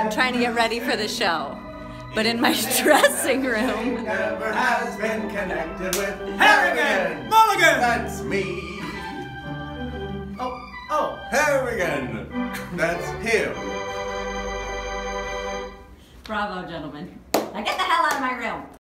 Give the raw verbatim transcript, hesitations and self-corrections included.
I'm trying to get ready for the show. But in my dressing room, Never has been connected with Harrigan Mulligan! That's me. Oh, oh, Harrigan. That's him. bravo, gentlemen. Now get the hell out of my room.